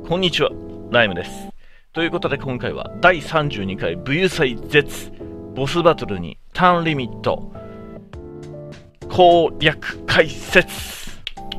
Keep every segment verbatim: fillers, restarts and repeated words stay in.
こんにちは、ライムです。ということで今回はだいさんじゅうにかい武勇祭 Z ボスバトルにターンリミット攻略解説。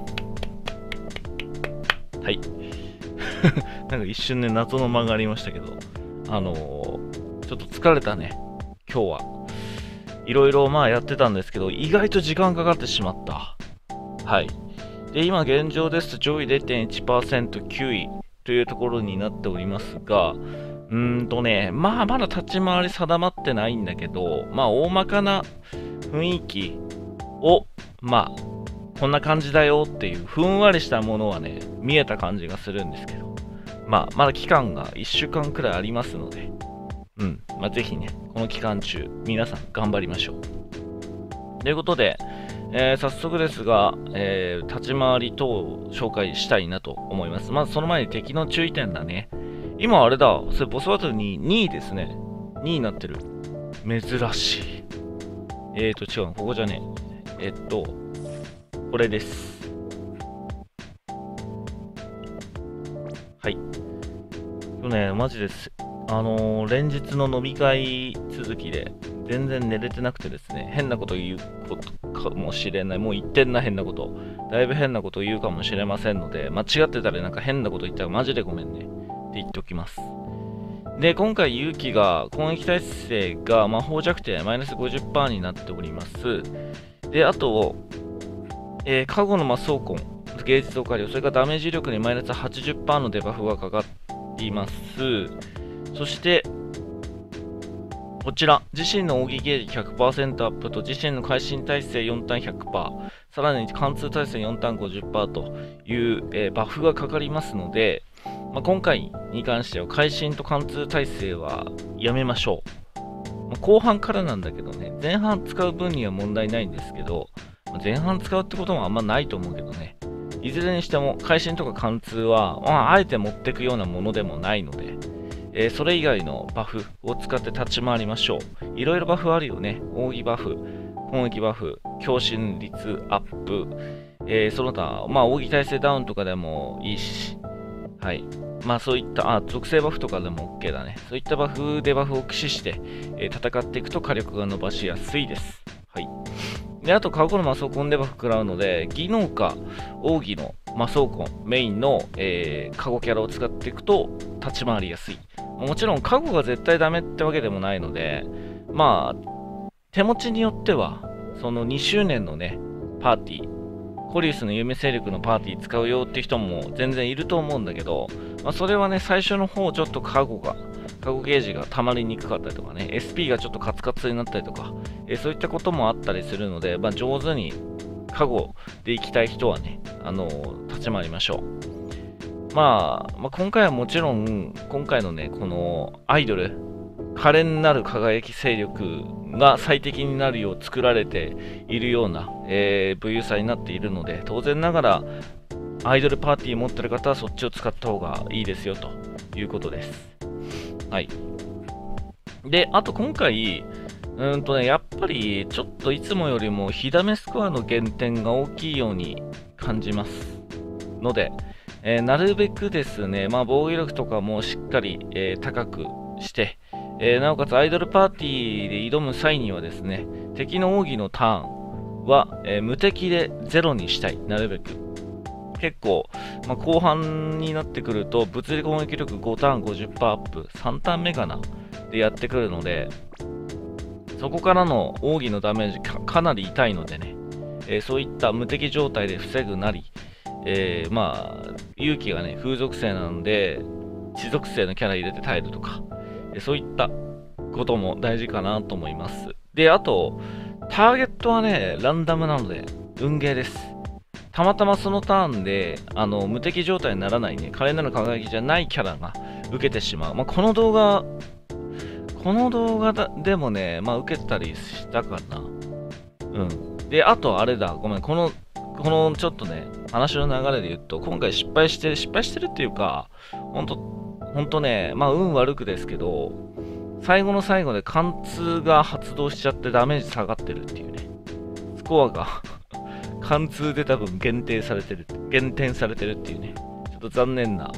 はい。なんか一瞬ね、謎の間がありましたけど、あのー、ちょっと疲れたね、今日は。いろいろまあやってたんですけど、意外と時間かかってしまった。はい。で、今現状ですと上位 れいてんいちパーセント、きゅういというところになっておりますが、うーんとね、まあまだ立ち回り定まってないんだけど、まあ大まかな雰囲気を、まあ、こんな感じだよっていうふんわりしたものはね、見えた感じがするんですけど、まあ、まだ期間がいっしゅうかんくらいありますので、うん、まあぜひね、この期間中、皆さん頑張りましょう。ということで、えー、早速ですが、えー、立ち回り等を紹介したいなと思います。まずその前に敵の注意点だね。今あれだ、それボスバトルににいですね。にいになってる。珍しい。えーと、違うの、ここじゃねえ。えっと、これです。はい。今日ね、マジです。あのー、連日の飲み会続きで、全然寝れてなくてですね、変なこと言うことかもしれない。もう言ってんな、変なこと。だいぶ変なこと言うかもしれませんので、間違ってたらなんか変なこと言ったらマジでごめんね。って言っておきます。で、今回勇気が、攻撃耐性が魔法弱点マイナス ごじゅっパーセント になっております。で、あと、えー、過去の魔装痕、芸術オカリオ、それからダメージ力にマイナス はちじゅっパーセント のデバフがかかっています。そして、こちら、自身の奥義ゲージ ひゃくパーセント アップと自身の会心耐性よんターン ひゃくパーセント、さらに貫通耐性よんターン ごじゅっパーセント という、えー、バフがかかりますので、まあ、今回に関しては会心と貫通耐性はやめましょう。まあ、後半からなんだけどね、前半使う分には問題ないんですけど、まあ、前半使うってこともあんまないと思うけどね、いずれにしても会心とか貫通は、まあ、あえて持ってくようなものでもないので、えー、それ以外のバフを使って立ち回りましょう。いろいろバフあるよね。奥義バフ、攻撃バフ、強心率アップ、えー、その他、まあ、奥義耐性ダウンとかでもいいし、はい。まあ、そういった、あ、属性バフとかでも OK だね。そういったバフでバフを駆使して、えー、戦っていくと火力が伸ばしやすいです。はい。で、あと、過去の魔装痕でバフ食らうので、技能か奥義の魔装痕メインの、えー、カゴキャラを使っていくと立ち回りやすい。もちろんカゴが絶対ダメってわけでもないので、まあ手持ちによってはそのにしゅうねんのねパーティー、コリウスの夢勢力のパーティー使うよって人も全然いると思うんだけど、まあ、それはね最初の方ちょっとカゴがカゴゲージが溜まりにくかったりとかね、 エスピー がちょっとカツカツになったりとか、えー、そういったこともあったりするので、まあ、上手にカゴで行きたい人はね、あのー、立ち回りましょう。まあ、まあ、今回はもちろん、今回のね、このアイドル、可憐なる輝き勢力が最適になるよう作られているような、えー、武勇祭になっているので、当然ながら、アイドルパーティー持ってる方はそっちを使った方がいいですよということです。はい。で、あと今回、うんとね、やっぱりちょっといつもよりも火ダメスコアの減点が大きいように感じますので、えー、なるべくですね、まあ、防御力とかもしっかり、えー、高くして、えー、なおかつアイドルパーティーで挑む際にはですね、敵の奥義のターンは、えー、無敵でゼロにしたい、なるべく。結構、まあ、後半になってくると、物理攻撃力ごターン ごじゅっパーセント アップ、さんターン目かなでやってくるので、そこからの奥義のダメージ か, かなり痛いのでね、えー、そういった無敵状態で防ぐなり、えー、まあ、勇気がね、風属性なので、地属性のキャラ入れて耐えるとか、えー、そういったことも大事かなと思います。で、あと、ターゲットはね、ランダムなので、運ゲーです。たまたまそのターンで、あの、無敵状態にならないね、華麗なる輝きじゃないキャラが受けてしまう。まあ、この動画、この動画でもね、まあ、受けたりしたかな。うん。で、あと、あれだ、ごめん、この、このちょっとね、話の流れで言うと、今回失敗してる、失敗してるっていうか、ほんと、ほんとね、まあ、運悪くですけど、最後の最後で貫通が発動しちゃってダメージ下がってるっていうね。スコアが貫通で多分限定されてる、減点されてるっていうね。ちょっと残念な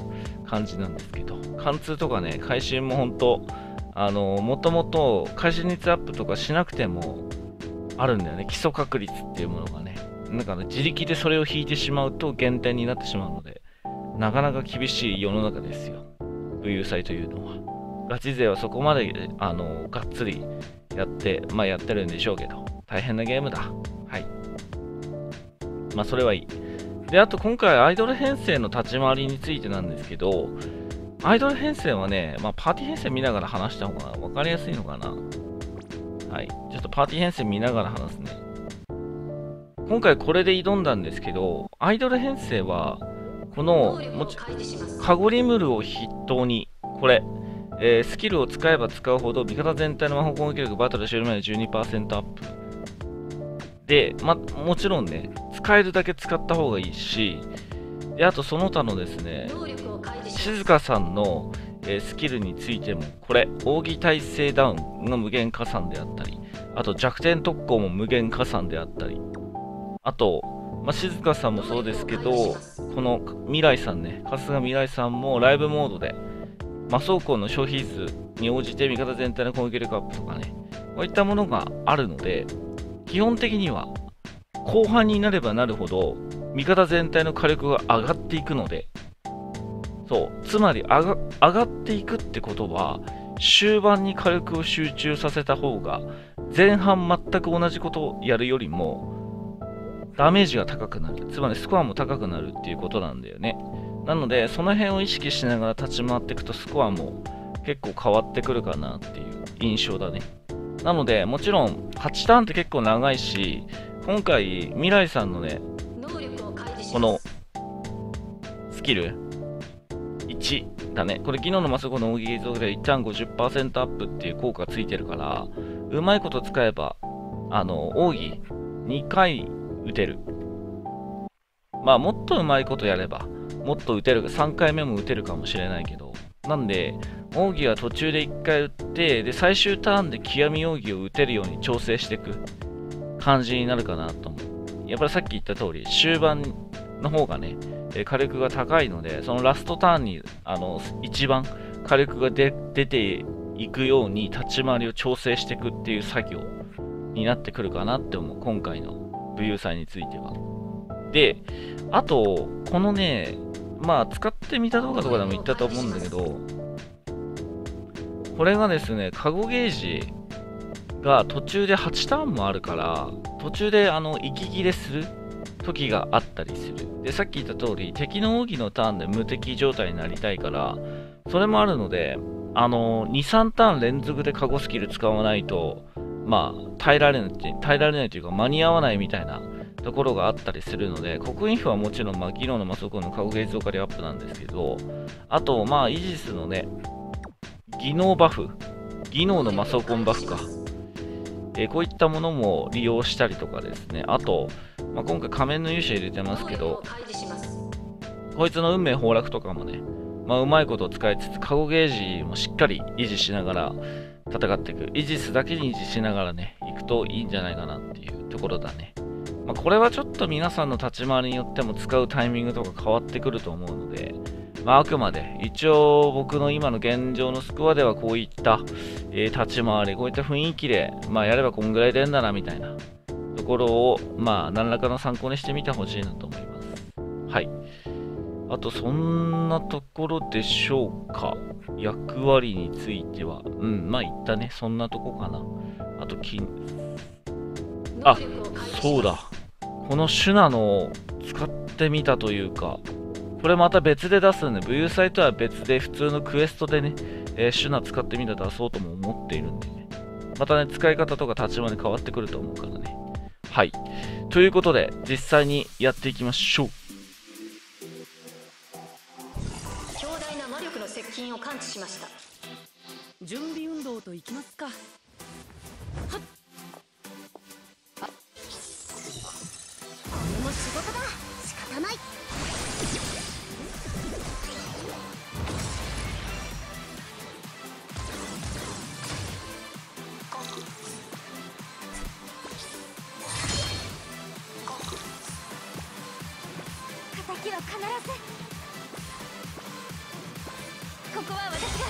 感じなんですけど、貫通とかね、会心も本当、あのもともと会心率アップとかしなくてもあるんだよね、基礎確率っていうものがね。だから自力でそれを引いてしまうと減点になってしまうので、なかなか厳しい世の中ですよ、武勇祭というのは。ガチ勢はそこまであのがっつりやって、まあやってるんでしょうけど、大変なゲームだ。はい。まあそれはいい。で、あと今回アイドル編成の立ち回りについてなんですけど、アイドル編成はね、まあパーティー編成見ながら話した方が分かりやすいのかな。はい。ちょっとパーティー編成見ながら話すね。今回これで挑んだんですけど、アイドル編成は、この、もち、カゴリムルを筆頭に、これ、えー、スキルを使えば使うほど味方全体の魔法攻撃力バトル終了まで じゅうにパーセント アップ。で、ま、もちろんね、使えるだけ使った方がいいし、で、あとその他のですね、静香さんの、えー、スキルについても、これ、奥義耐性ダウンの無限加算であったり、あと弱点特攻も無限加算であったり、あと、まあ、静香さんもそうですけど、この未来さんね、春日未来さんもライブモードで、魔装甲の消費数に応じて味方全体の攻撃力アップとかね、こういったものがあるので、基本的には後半になればなるほど味方全体の火力が上がっていくので、そう、つまり上が、上がっていくってことは、終盤に火力を集中させた方が、前半全く同じことをやるよりも、ダメージが高くなる。つまりスコアも高くなるっていうことなんだよね。なので、その辺を意識しながら立ち回っていくと、スコアも結構変わってくるかなっていう印象だね。なので、もちろん、はちターンって結構長いし、今回、未来さんのね、この、スキル、いちだね。これ、技能のマスコの奥義増でいちターン ごじゅっパーセント アップっていう効果がついてるから、うまいこと使えば、あの、奥義にかい打てる。まあ、もっとうまいことやれば、もっと打てる、さんかいめも打てるかもしれないけど、なんで、奥義は途中でいっかい打って、で、最終ターンで極み奥義を打てるように調整していく感じになるかなと思う。やっぱりさっき言った通り、終盤の方がね、火力が高いので、そのラストターンに、あの、一番火力が出ていくように立ち回りを調整していくっていう作業になってくるかなって思う。今回の武勇祭については。で、あと、このね、まあ、使ってみた動画とかでも言ったと思うんだけど、これがですね、カゴゲージが途中ではちターンもあるから、途中であの息切れする時があったりする。で、さっき言った通り、敵の奥義のターンで無敵状態になりたいから、それもあるので、あの、に、さんターン連続でカゴスキル使わないと、まあ、耐えられない、耐えられないというか、間に合わないみたいなところがあったりするので、刻印符はもちろん、まあ、技能の魔装甲のカゴゲージ増加量アップなんですけど、あと、まあ、イージスのね、技能バフ、技能の魔装コンバフか、えー、こういったものも利用したりとかですね、あと、まあ、今回仮面の勇者入れてますけど、こいつの運命崩落とかもね、まあ、うまいことを使いつつ、カゴゲージもしっかり維持しながら戦っていく。イージスだけに維持しながらね、行くといいんじゃないかなっていうところだね。まあ、これはちょっと皆さんの立ち回りによっても使うタイミングとか変わってくると思うので、まあ、あくまで、一応僕の今の現状のスコアではこういった、えー、立ち回り、こういった雰囲気で、まあ、やればこんぐらい出んだなみたいなところを、まあ、何らかの参考にしてみてほしいなと思います。はい。あと、そんなところでしょうか。役割については。うん、まあ、言ったね。そんなとこかな。あと、金。あ、そうだ。このシュナの使ってみたというか、これまた別で出すんで、武勇祭とは別で普通のクエストでね、えー、シュナ使ってみたら出そうとも思っているんでね。またね、使い方とか立ち回り変わってくると思うからね。はい。ということで、実際にやっていきましょう。 強大な魔力の接近を感知しました。 準備運動といきますか。はっ。 これも仕事だ。仕方ない。敵は必ず。 ここは私が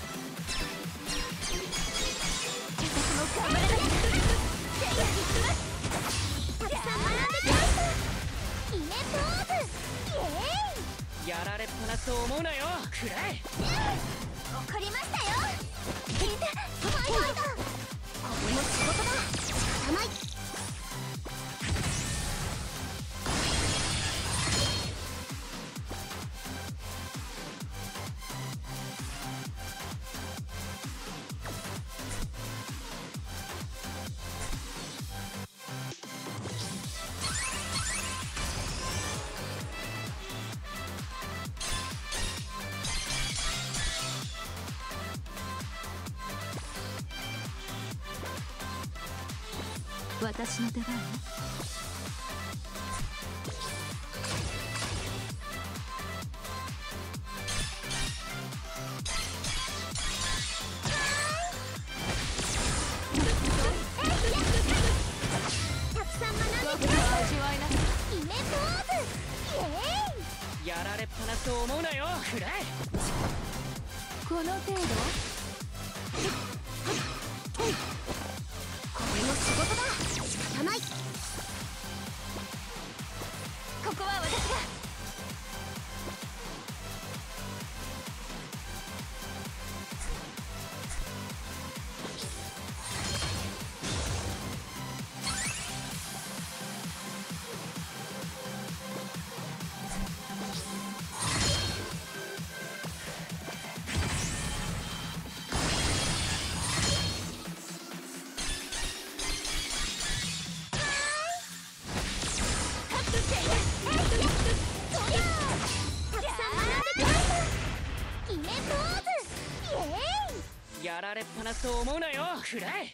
私も頑張らなきゃ。せいやにします。たくさん学んできました。イメポーズ。イエーイ。 やられっぱなしと思うなよ。くらえ。 わかりましたよ。聞いて、ファイトファイト。これも仕事だ。仕方ない。 私の出番ね。 たくさん学んできました。 味わいな。 イメポーズ。イエーイ。 やられっぱなしと思うなよ。くらえ。 この程度。 これも仕事だ。仕方ない。ここは私が。 やられっぱなしと思うなよ。くらえ。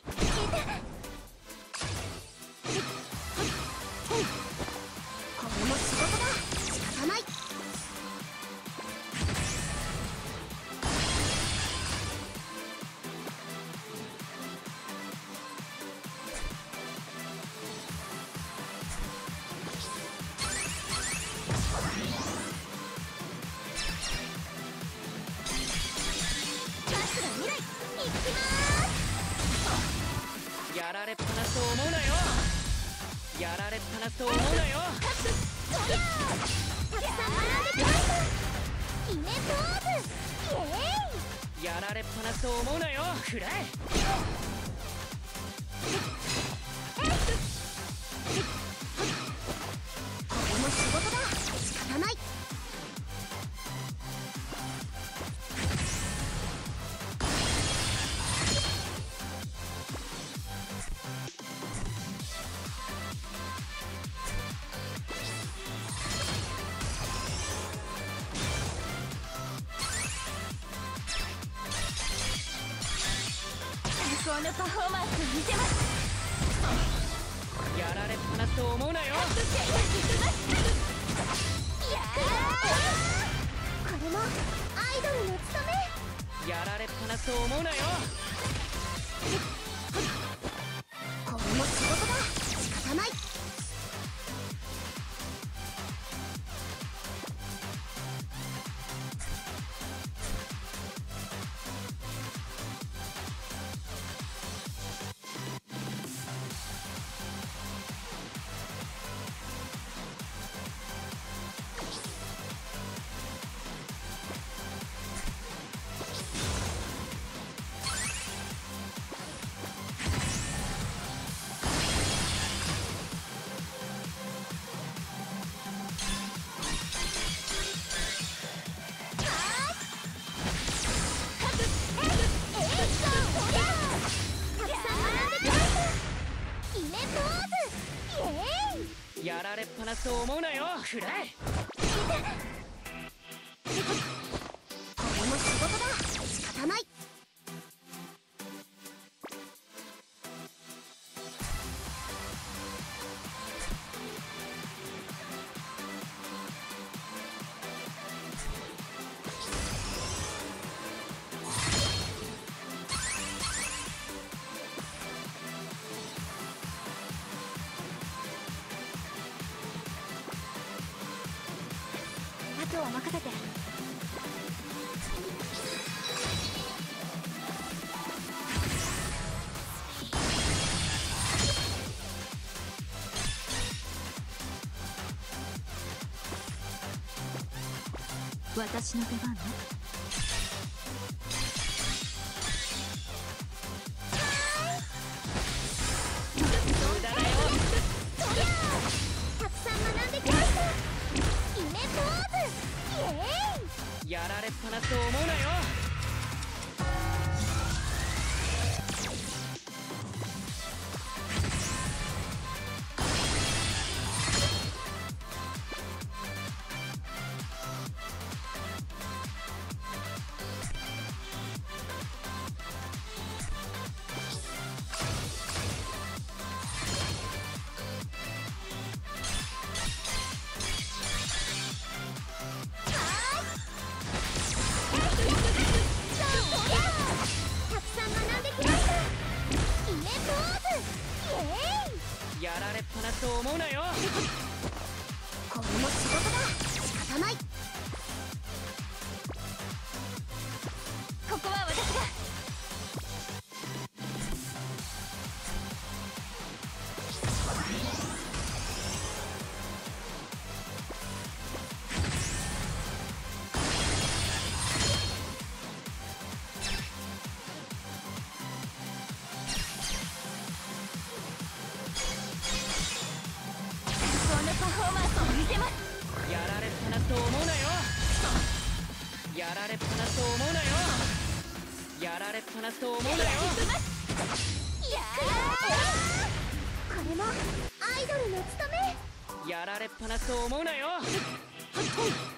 これも仕事だ。仕方ない。 やられっぱなしと思うなよ。やられっぱなしと思うなよ。 たくさん学んできました。イメポーズ。イエーイ。 やられっぱなしと思うなよ。くらえ。 これも仕事だ。仕方ない。 最高のパフォーマンス見せます。 やられっぱなしと思うなよ。 いやー、これもアイドルの務め。 やられっぱなしと思うなよ。 これも仕事だ。仕方ない。 やられっぱなしと思うなよ。くらえ。 これも仕事だ。仕方ない。あとは任せて。 私の出番ね。 無駄だよ。 そりゃあたくさん学んできました。イメポーズイエーイ。 やられっぱなしと思うなよ。やられっぱなしと思うなよ。 これも仕事だ。仕方ない。ここは私が。パフォーマンスを見せます。 やられっぱなしと思うなよ。やられっぱなしと思うなよ。やられっぱなしと思うなよ。 いやこれもアイドルの務め。 やられっぱなしと思うなよ。